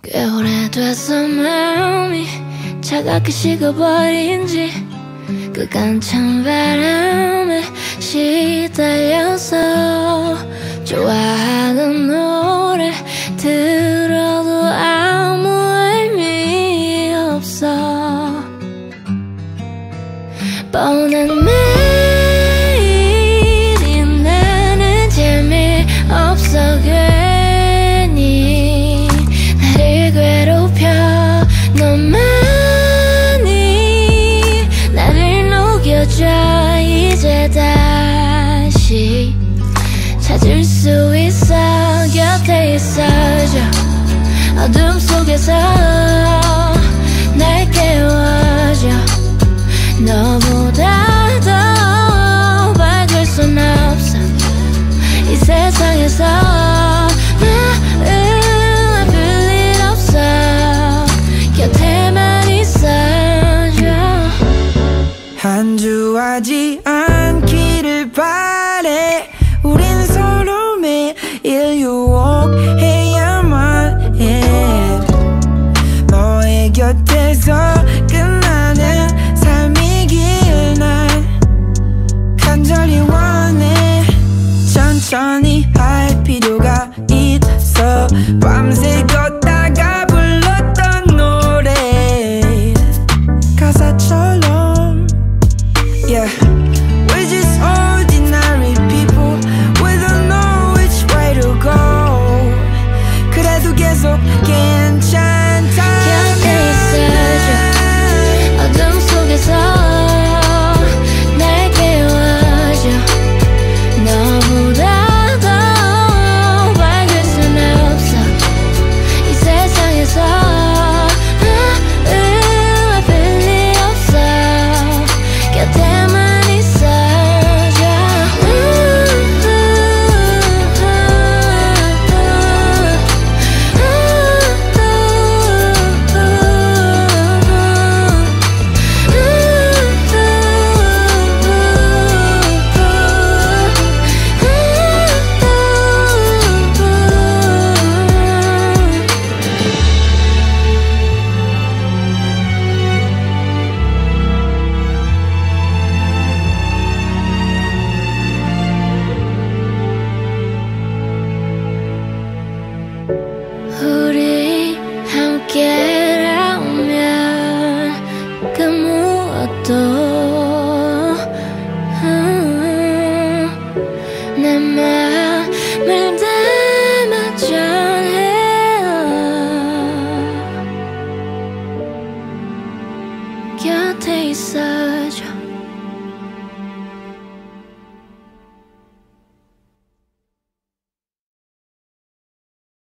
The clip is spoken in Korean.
꽤 오래됐어 마음이 차갑게 식어버린 지 그간 찬 바람에 시달려서 좋아하는 노래 들어도 아무 의미 없어. 뻔한 매일이 나는 재미없어. 괜히 나를 괴롭혀. 너만이 나를 녹여줘. 이제 다시 찾을 수 있어. 곁에 있어줘. 어둠 속에서 날 깨워줘. 너보다 더 밝을 순 없어. 이 세상에서 마음을 빌릴 없어. 곁에만 있어줘. 안주하지 않기를 바래. 우린 서로 매일 유혹해야만 해. 너의 곁에서 끝나는 삶이길 난 간절히 원해. 천천히 할 필요가 있어. 밤새 걷다가 불렀던 노래 가사처럼. Yeah, we're just ordinary people. We don't know which way to go. 그래도 계속 괜찮다. 곁에 있어줘. 어둠 속에서 날 깨워줘. 너보다 더 밝을 순 없어. 이 세상에서 마음을 빌릴 없어. 곁에만 있어줘. 우리 함께라면 그 무엇도 내 맘을 담아 전해요. 곁에 있어줘.